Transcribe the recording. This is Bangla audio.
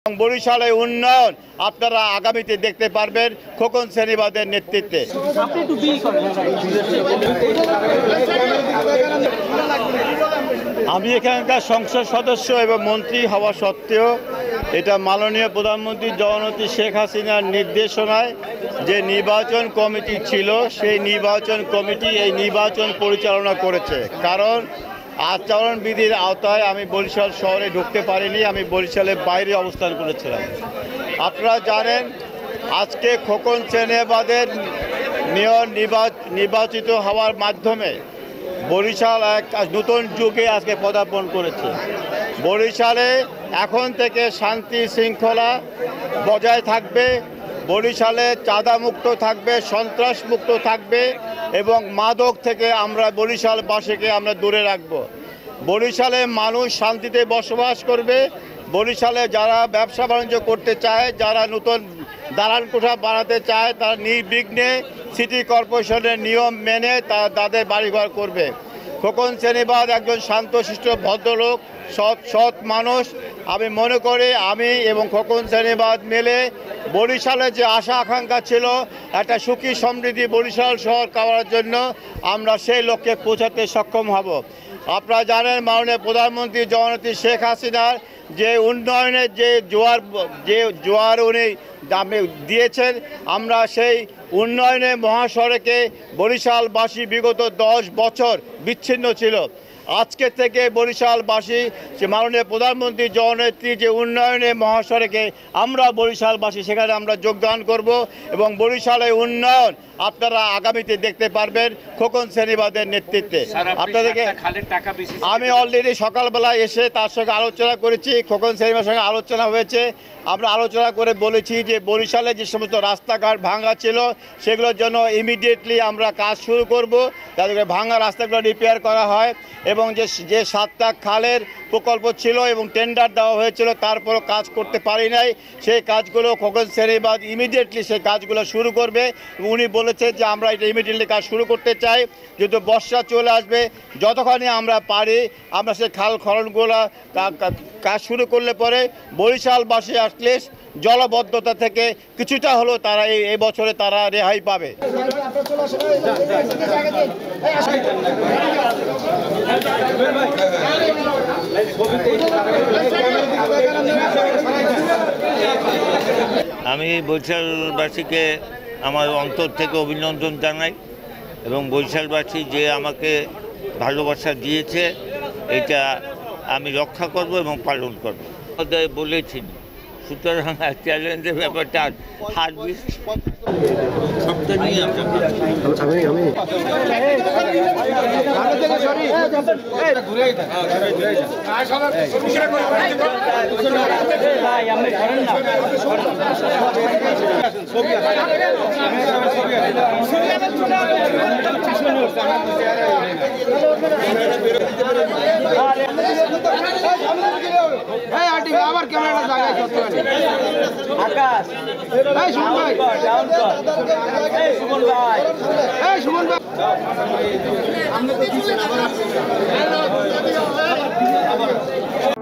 বরিশালে উন্নয়ন আপনারা আগামীতে দেখতে পারবেন খোকন শ্রেণীবাদের নেতৃত্বে। আমি এখানকার সংসদ সদস্য এবং মন্ত্রী হওয়া সত্ত্বেও এটা মাননীয় প্রধানমন্ত্রী জননেত্রী শেখ হাসিনার নির্দেশনায় যে নির্বাচন কমিটি ছিল সেই নির্বাচন কমিটি এই নির্বাচন পরিচালনা করেছে। কারণ আচরণবিধির আওতায় আমি বরিশাল শহরে ঢুকতে পারিনি, আমি বরিশালের বাইরে অবস্থান করেছিলাম। আপনারা জানেন আজকে খোকন শ্রেণীবাদের মেয়র নির্বাচিত হওয়ার মাধ্যমে বরিশাল এক নতুন যুগে আজকে পদার্পণ করেছে। বরিশালে এখন থেকে শান্তি শৃঙ্খলা বজায় থাকবে, বরিশালে চাঁদামুক্ত থাকবে, সন্ত্রাসমুক্ত থাকবে এবং মাদক থেকে আমরা বরিশালবাসীকে আমরা দূরে রাখব। বরিশালে মানুষ শান্তিতে বসবাস করবে। বরিশালে যারা ব্যবসা বাণিজ্য করতে চায়, যারা নতুন দালান কোঠা বানাতে চায়, তারা নির্বিঘ্নে সিটি কর্পোরেশনের নিয়ম মেনে তাদের বাড়িঘর করবে। খোকন শ্রেণীবাদ একজন শান্তশিষ্ট ভদ্রলোক, সৎ মানুষ। আমি মনে করি আমি এবং খোকন শ্রেণীবাদ মিলে বরিশালে যে আশা আকাঙ্ক্ষা ছিল একটা সুখী সমৃদ্ধি বরিশাল শহর করার জন্য আমরা সেই লক্ষ্যে পৌঁছাতে সক্ষম হব। আপনারা জানেন মাননীয় প্রধানমন্ত্রী জননেত্রী শেখ হাসিনার যে উন্নয়নের যে জোয়ার উনি দিয়েছেন, আমরা সেই উন্নয়নের মহাসড়কে বরিশালবাসী বিগত 10 বছর বিচ্ছিন্ন ছিল। আজকে থেকে বরিশালবাসী যে মাননীয় প্রধানমন্ত্রী জননেত্রী যে উন্নয়নের মহাসড়কে আমরা বরিশালবাসী সেখানে আমরা যোগদান করব এবং বরিশালের উন্নয়ন আপনারা আগামীতে দেখতে পারবেন খোকন শ্রেণীবাদের নেতৃত্বে। আপনাদেরকে আমি অলরেডি সকালবেলা এসে তার সঙ্গে আলোচনা করেছি, খোকন শ্রেণীবাদের সঙ্গে আলোচনা হয়েছে। আমরা আলোচনা করে বলেছি যে বরিশালে যে সমস্ত রাস্তাঘাট ভাঙা ছিল সেগুলোর জন্য ইমিডিয়েটলি আমরা কাজ শুরু করব, তাদেরকে ভাঙা রাস্তাগুলো রিপেয়ার করা হয় এবং যে 7টা খালের প্রকল্প ছিল এবং টেন্ডার দেওয়া হয়েছিল তারপরও কাজ করতে পারি নাই, সেই কাজগুলো খোকন শ্রেণীবাদ ইমিডিয়েটলি সেই কাজগুলো শুরু করবে। উনি বলেছে যে আমরা এটা ইমিডিয়েটলি কাজ শুরু করতে চাই, যেহেতু বর্ষা চলে আসবে, যতখানি আমরা পারি আমরা সেই খাল খননগুলো কাজ শুরু করলে পরে বরিশালবাসী অ্যাটলিস্ট জলবদ্ধতা থেকে কিছুটা হলেও তারা এই বছরে তারা রেহাই পাবে। আমি বরিশালবাসীকে আমার অন্তর থেকে অভিনন্দন জানাই এবং বরিশালবাসী যে আমাকে ভালোবাসা দিয়েছে এটা আমি রক্ষা করব এবং পালন করব বলেছি। সুতরাং চ্যালেঞ্জের ব্যাপারটা হারবি সবটা নিয়ে আবার ক্যামেরাটা জায়গায় করতে পারি। আকাশ এই সুমন ভাই ডাউন কর, এই সুমন ভাই, এই সুমন ভাই আমরা তো কিছু না